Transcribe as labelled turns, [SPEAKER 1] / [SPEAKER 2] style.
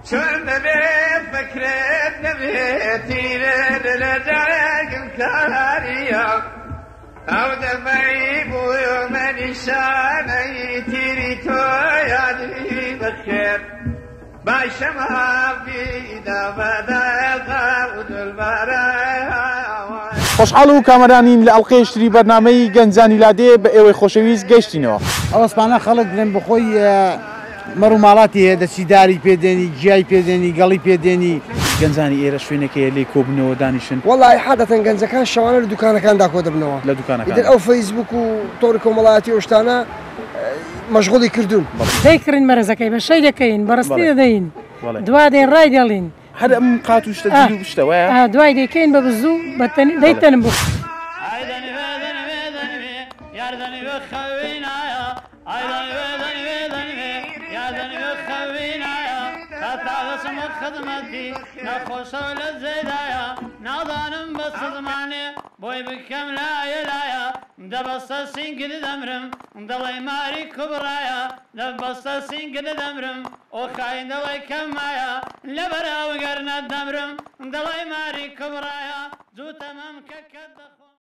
[SPEAKER 1] شون فكرت نبيتي لدرج الكارية أو دمعي بويو من شاني تيري تويادي بخير باشما بيدا بدا قاود البرايا
[SPEAKER 2] خوشحاڵ و کامەرانین لە ئەڵقەیەشتری بەرنامەی گەنجانی لادێ بە ئێوەی خۆشەویست گەیشتینەوە.
[SPEAKER 3] ئەوەسپانە خەڵک درێن بخۆی مەڕ و ماڵاتی هەیە دەچیداری پێدێنی گیای پێدێنی گەڵی پێدێنی
[SPEAKER 2] گەنجانی ئێرە شوێنێکەیە لێ کۆبنەوە دانیشن.
[SPEAKER 4] وەڵی حادەتەن گەنجەکان شەوانە لە دوکانەکاندا کۆ دەبنەوە
[SPEAKER 2] لە دوکانەکان.
[SPEAKER 4] ئەو فەیسبوک و تۆڕی کۆمەڵایەتی ئەو شتانە مەشغوڵی کردوون.
[SPEAKER 5] دەیکردین مەرەزەکەی بەشەی دەکەین بەڕستی دەدەین دوا دێن ڕای دەڵین
[SPEAKER 2] هەر ئەم قات و شتە جوول و شتەوەیە
[SPEAKER 5] دوای دەکەین بە بزوو دەیتەنم بۆ
[SPEAKER 6] خدمتي نخوش ولا زيدايا ناظانم بس زماني بوي بكم لا يلايا دبست سينقل دمرم دلي ماري كبرايا دبست سينقل دمرم وخاين دلي كمايا لبرا وقرنا دمرم دلي ماري كبرايا زو تمام ككد